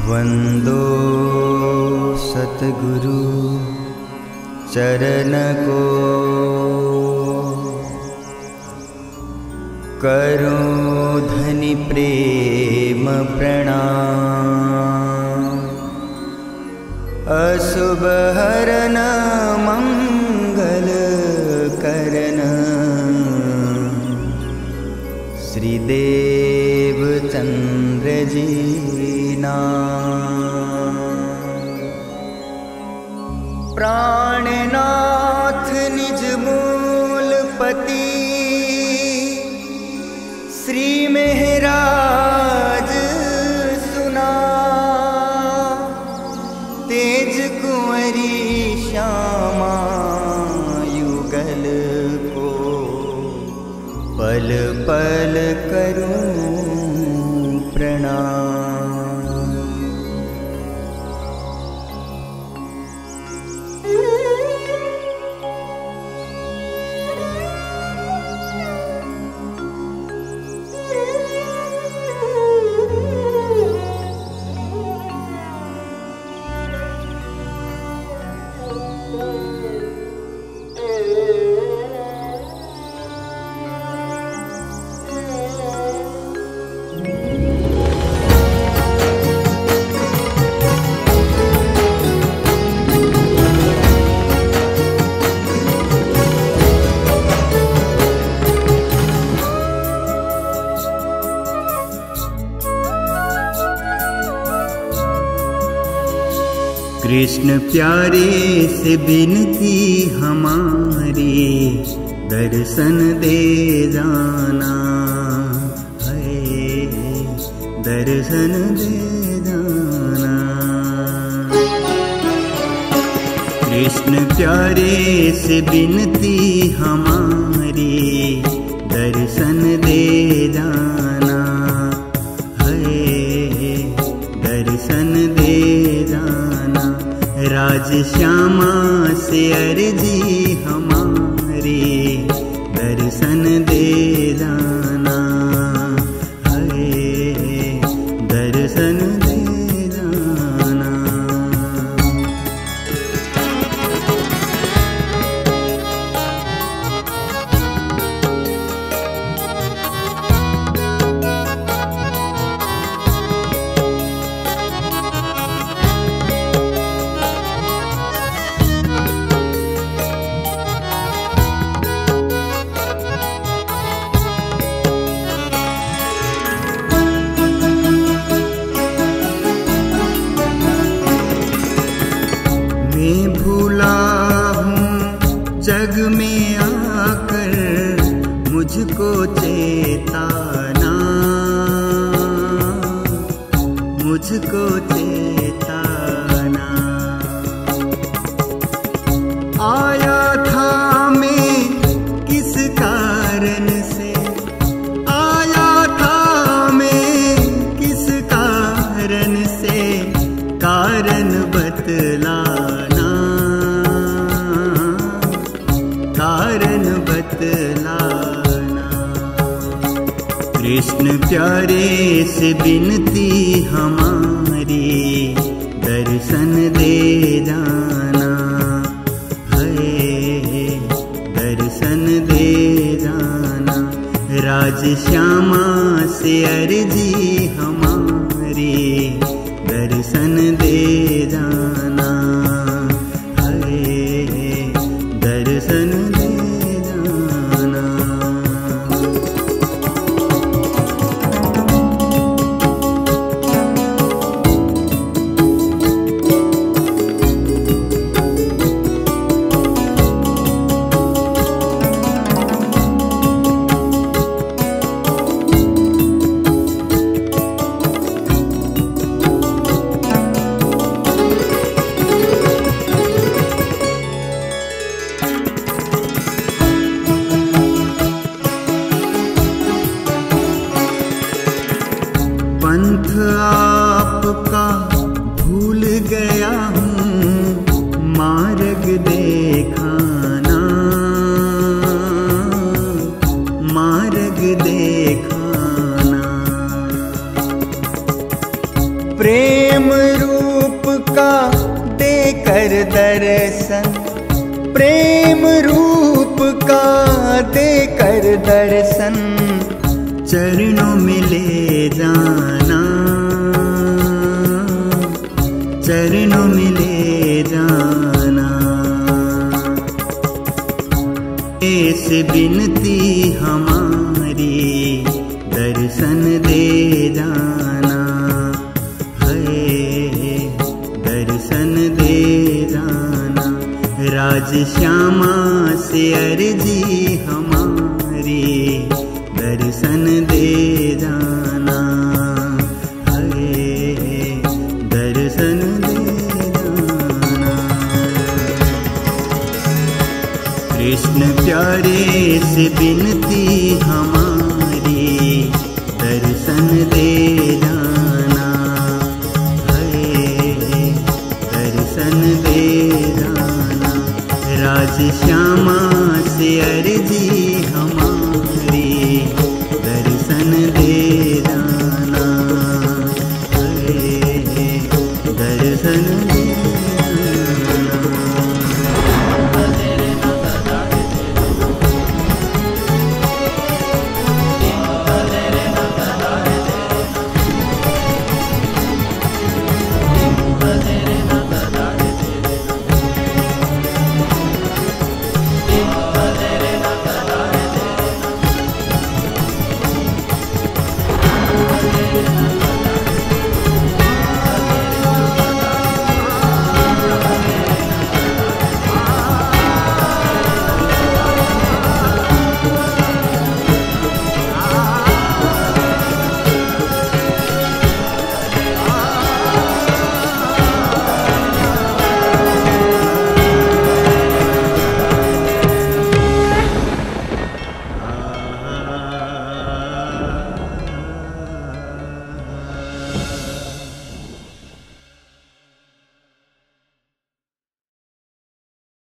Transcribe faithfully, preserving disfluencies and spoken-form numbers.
वंदो सतगुरु चरण को, करो धनि प्रेम प्रणाम। अशुभ हरन मंगल करन, श्रीदेव चंद्र जी प्राणनाथ निज मूल पति, श्री महराज सुना। तेज कुंवरी श्यामा युगल को, पल पल करूं प्रणाम। कृष्ण प्यारे से बिनती हमारी, दर्शन दे जाना है, दर्शन दे जाना। कृष्ण प्यारे से बिनती हमारी, दर्शन दे जाना है, दर्शन दे जाना। राज श्यामा से अर्जी हमारी, दर्शन दे जाना है, दर्शन दे जाना। जग में आकर मुझको चेताना, मुझको चेताना। आया था मैं किस कारण से, आया था मैं किस कारण से, कारण बतलाना, कारण बतलाना। कृष्ण प्यारे से बिनती हमारी, दर्शन दे जाना है, दर्शन दे जाना। राज श्यामा से अर्जी हमारी, दर्शन दे जाना है, दर्शन दे जाना। पंथ आपका भूल गया हूँ, मार्ग देखाना, मार्ग देखाना। प्रेम कर दर्शन, प्रेम रूप का दे कर दर्शन, चरणों में ले जाना, चरणों में ले जाना। ऐसे बिनती हमारी दर्शन दे जाना, है दर्शन दे जाना। राज श्यामा से अर्जी हमारी दर्शन दे जाना, है दर्शन दे जाना। कृष्ण प्यारे से बिनती